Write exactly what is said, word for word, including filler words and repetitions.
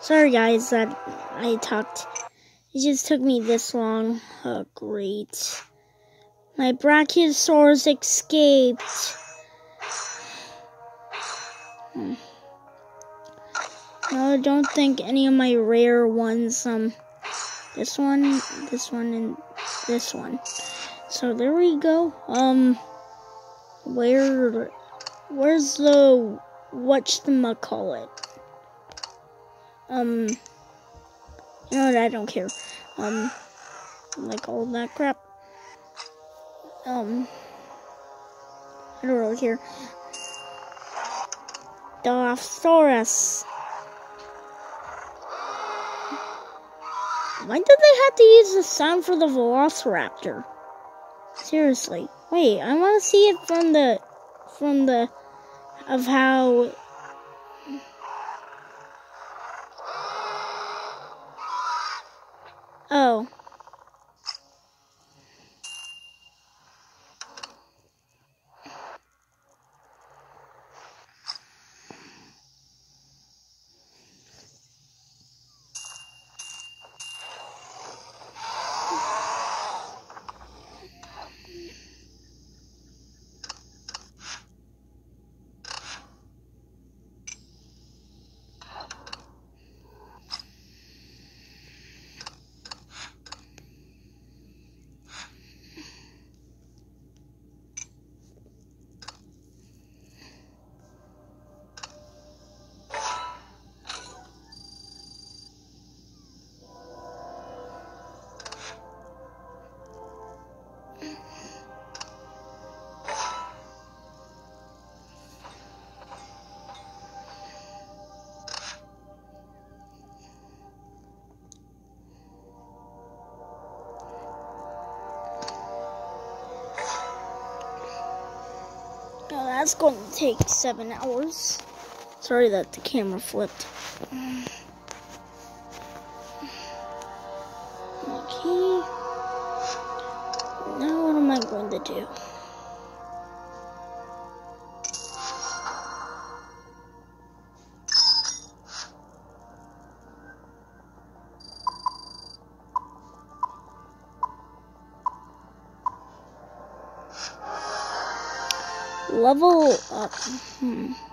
Sorry guys that I talked. It just took me this long. Oh, great. My Brachiosaurus escaped. Hmm. No, I don't think any of my rare ones, um, this one, this one, and this one. So there we go. Um, where, where's the, whatchamacallit? Um, you know what, I don't care. Um, like all that crap. Um, I don't really care. Dilophosaurus. Why did they have to use the sound for the Velociraptor? Seriously. Wait, I want to see it from the, from the, of how... Oh. Oh, that's going to take seven hours. Sorry that the camera flipped. Okay. Now what am I going to do? Level up. Hmm.